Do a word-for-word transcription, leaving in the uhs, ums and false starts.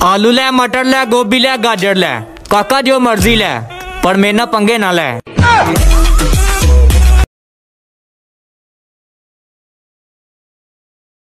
आलू ले, मटर ले, गोभी ले, गाजर ले, काका जो मर्जी ले, पर मेरे ना पंगे ना ले।